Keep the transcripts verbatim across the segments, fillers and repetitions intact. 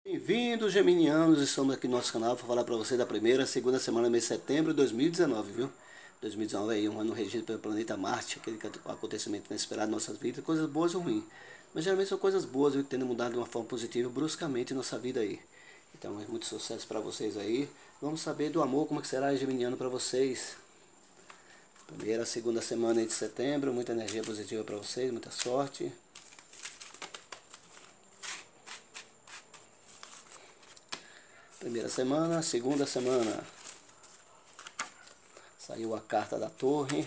Bem-vindos, geminianos! Estamos aqui no nosso canal para falar para você da primeira, segunda semana do mês de setembro de dois mil e dezenove, viu? dois mil e dezenove é aí, um ano regido pelo planeta Marte, aquele acontecimento inesperado em nossas vidas, coisas boas ou ruins. Mas geralmente são coisas boas, viu, que tendem a mudar de uma forma positiva bruscamente em nossa vida aí. Então, é muito sucesso para vocês aí. Vamos saber do amor, como é que será geminiano para vocês. Primeira, segunda semana aí de setembro, muita energia positiva para vocês, muita sorte. Primeira semana, segunda semana. Saiu a carta da torre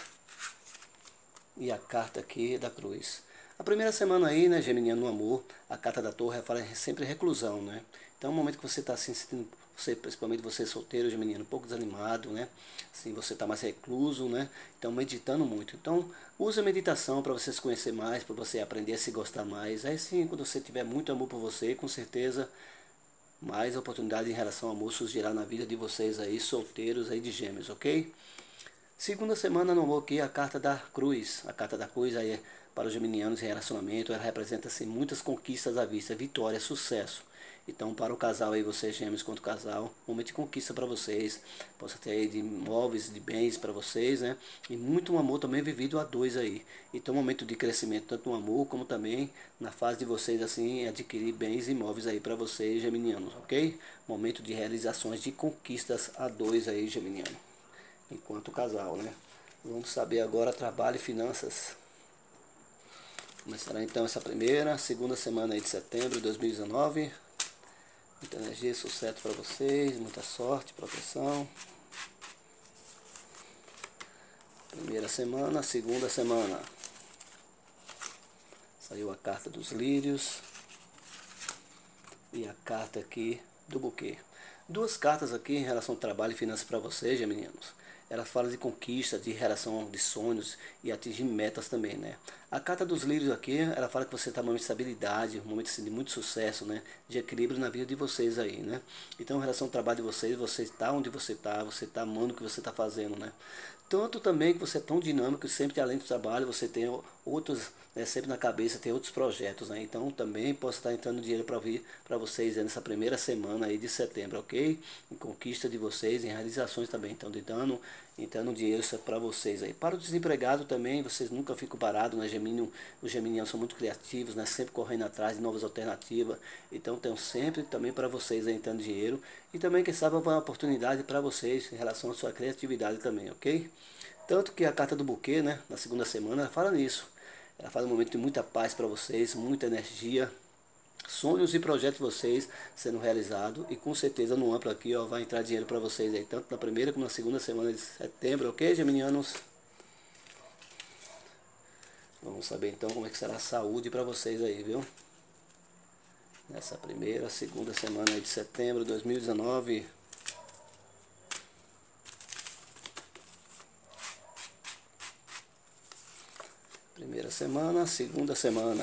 e a carta aqui da cruz. A primeira semana aí, né, geminiano no amor, a carta da torre fala sempre reclusão, né? Então, é um momento que você está assim, sentindo, você, principalmente você solteiro, geminiano, um pouco desanimado, né? Assim, você está mais recluso, né? Então, meditando muito. Então, use a meditação para você se conhecer mais, para você aprender a se gostar mais. Aí sim, quando você tiver muito amor por você, com certeza mais oportunidade em relação ao amor surgirá na vida de vocês aí, solteiros aí de gêmeos, ok? Segunda semana no amor aqui, a carta da cruz. A carta da cruz aí é para os geminianos em relacionamento, ela representa assim, muitas conquistas à vista, vitória, sucesso. Então, para o casal aí, vocês gêmeos quanto casal, momento de conquista para vocês. Possa ter aí de imóveis, de bens para vocês, né? E muito amor também vivido a dois aí. Então, momento de crescimento, tanto no amor, como também na fase de vocês, assim, adquirir bens e imóveis aí para vocês, geminianos, ok? Momento de realizações, de conquistas a dois aí, geminiano. Enquanto casal, né? Vamos saber agora trabalho e finanças. Começará então essa primeira, segunda semana aí de setembro de dois mil e dezenove. Muita energia e sucesso para vocês, muita sorte, proteção. Primeira semana, segunda semana. Saiu a carta dos lírios e a carta aqui do buquê. Duas cartas aqui em relação ao trabalho e finanças para vocês, geminianos. Ela fala de conquista, de relação de sonhos e atingir metas também, né? A carta dos lírios aqui, ela fala que você está num momento de estabilidade, um momento assim, de muito sucesso, né? De equilíbrio na vida de vocês aí, né? Então, em relação ao trabalho de vocês, você está onde você está, você está amando o que você está fazendo, né? Tanto também que você é tão dinâmico, sempre além do trabalho, você tem outros, né, sempre na cabeça, tem outros projetos, né? Então, também posso estar entrando dinheiro para vir para vocês nessa primeira semana aí de setembro, ok? Em conquista de vocês, em realizações também, então, entrando, entrando dinheiro para vocês aí. Para o desempregado também, vocês nunca ficam parados, né? Gemínio, os geminianos são muito criativos, né? Sempre correndo atrás de novas alternativas. Então, tem sempre também para vocês aí entrando dinheiro. E também, quem sabe, uma oportunidade para vocês em relação à sua criatividade também, ok? Tanto que a carta do buquê, né? Na segunda semana, ela fala nisso. Ela fala um momento de muita paz para vocês, muita energia, sonhos e projetos de vocês sendo realizados, e com certeza no amplo aqui, ó, vai entrar dinheiro para vocês aí, tanto na primeira como na segunda semana de setembro, ok, geminianos? Vamos saber então como é que será a saúde para vocês aí, viu? Nessa primeira, segunda semana aí de setembro de dois mil e dezenove. Primeira semana, segunda semana.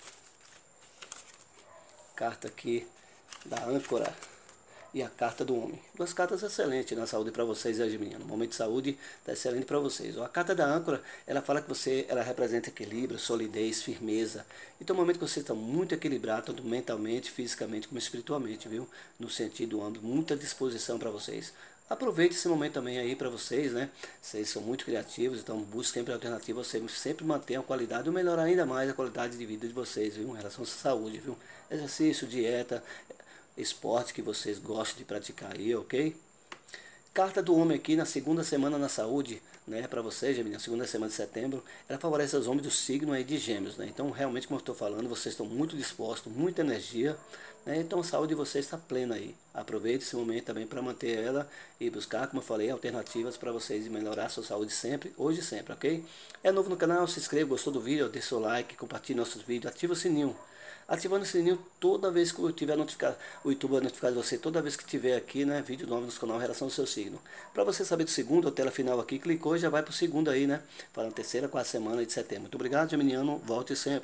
Carta aqui da âncora e a carta do homem. Duas cartas excelentes na saúde para vocês, geminiano. O momento de saúde está excelente para vocês. A carta da âncora, ela fala que você, ela representa equilíbrio, solidez, firmeza. Então, é um momento que você está muito equilibrado, tanto mentalmente, fisicamente, como espiritualmente, viu? No sentido amplo, muita disposição para vocês. Aproveite esse momento também aí para vocês, né? Vocês são muito criativos, então busquem sempre alternativas, você sempre mantenha a qualidade ou melhorar ainda mais a qualidade de vida de vocês, viu? Em relação à saúde, viu? Exercício, dieta, esporte que vocês gostam de praticar aí, ok? Carta do homem aqui na segunda semana na saúde, né, para vocês, Gemini, na segunda semana de setembro, ela favorece os homens do signo aí de Gêmeos, né? Então, realmente, como eu estou falando, vocês estão muito dispostos, muita energia, né? Então, a saúde de vocês está plena aí. Aproveite esse momento também para manter ela e buscar, como eu falei, alternativas para vocês melhorar a sua saúde sempre, hoje e sempre, ok? É novo no canal, se inscreva, gostou do vídeo, deixe seu like, compartilhe nossos vídeos, ativa o sininho. Ativando o sininho toda vez que eu tiver notificado, o YouTube vai notificar você toda vez que tiver aqui, né, vídeo novo no canal em relação ao seu signo. Para você saber do segundo, a tela final aqui, clicou e já vai para o segundo aí, né, para a terceira, quarta semana de setembro. Muito obrigado, geminiano, volte sempre.